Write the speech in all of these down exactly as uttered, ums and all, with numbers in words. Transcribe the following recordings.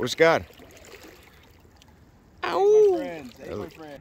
Where's Scott? Ow! My friends. Hey, my friend.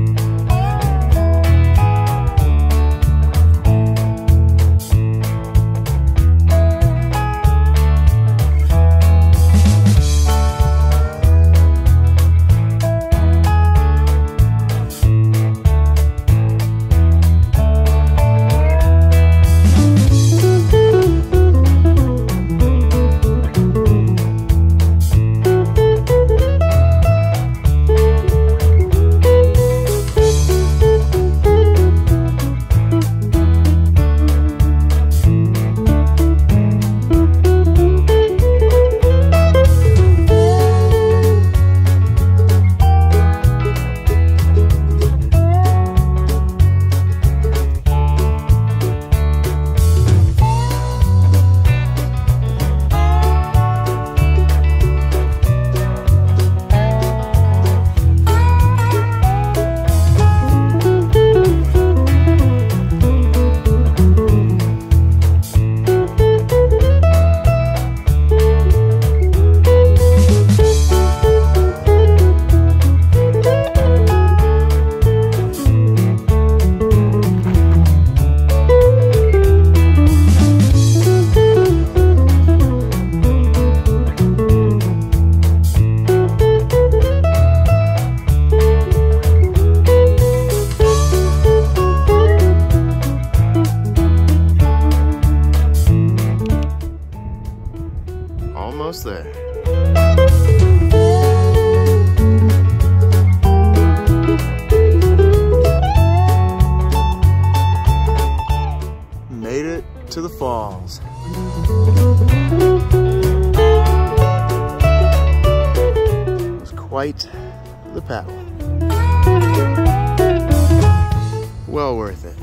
Almost there. Made it to the falls. It was quite the paddle. Well worth it.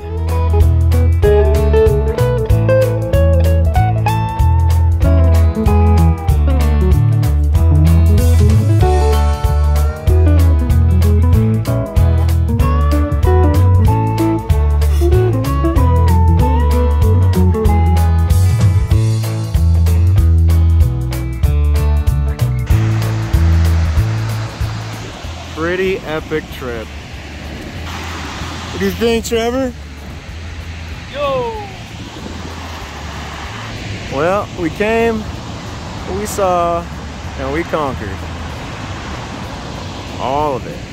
Pretty epic trip. What do you think, Trevor? Yo! Well, we came, we saw, and we conquered. All of it.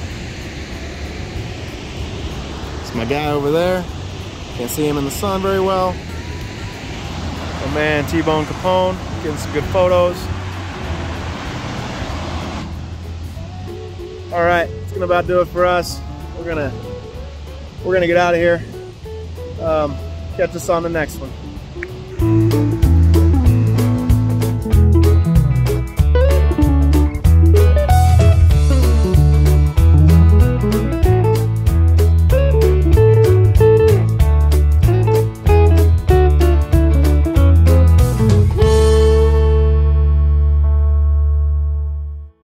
It's my guy over there. Can't see him in the sun very well. My man T-Bone Capone, getting some good photos. All right, it's gonna about do it for us. We're gonna we're gonna get out of here. Um, catch us on the next one.